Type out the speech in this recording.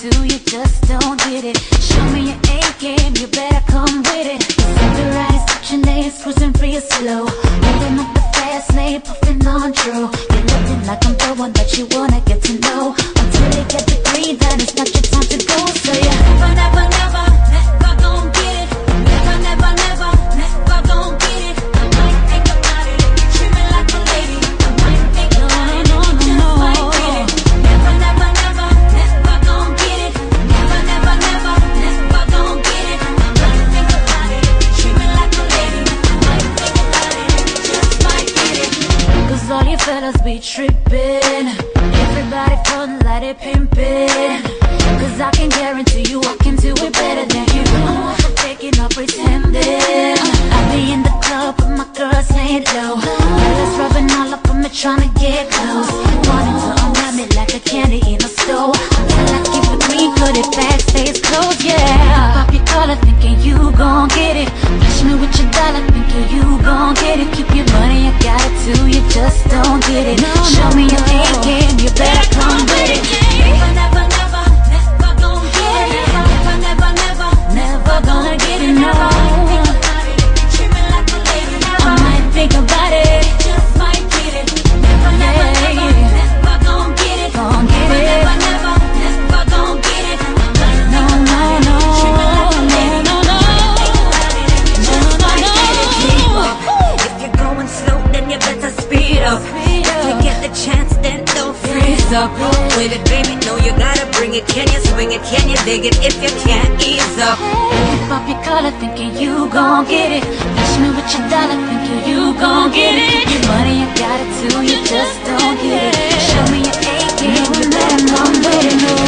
too, you just don't get it. Show me your A game, you better come with it. Sunrise, touching lanes, cruising real slow. Holding up the fast lane, puffing on true. You're looking like I'm the one that you wanna get to know. Until they get the green, then it's not your time to go. So you never, never, never, never gon' get it. Never, never, never, never gon' get it. I might think about it if you treat me like a lady. I might think about it, just might get it. Never, never, never, never gon' get it. Never, never, never, never gon' get it. I might think about it if you treat me like a lady. I might think about it, just might get it. 'Cause all you fellas be trippin'. Everybody front like they pimpin'. 'Cause I can guarantee you I can do it better than you. I'm faking or pretending. I be in the club with my girls laying low. Fellas rubbing all up on me trying to get close. Wanting to unwrap me like a candy in a store. Until I keep it green, put it back, stays closed, yeah. Pop your collar thinking you gon' get it. Flash me with your dollar thinking you gon' get it. Keep your money, I got it too, you just don't get it. Show me your A game, you better come with it. Never, never, never, never gon' get it. Never, never, never, never gonna get it, no. I might think about it, just might get it. Never, never, never, never gon' get it. Never, never, never gon' get it. No, no, no, no, no, no. If you're going slow, then you better speed up. If you get the chance, then don't freeze up. With it, baby, no, you gotta bring it. Can you swing it? Can you dig it? If you can't, ease up. Pop your collar thinking you gon' get it. Flash me with your dollar thinking you gon' get it. Your money, I got it too, you just don't get it. Show me your A game, you better come with it.